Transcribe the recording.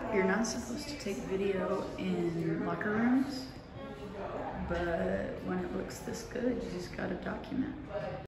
You're not supposed to take video in locker rooms, but when it looks this good, you just gotta document.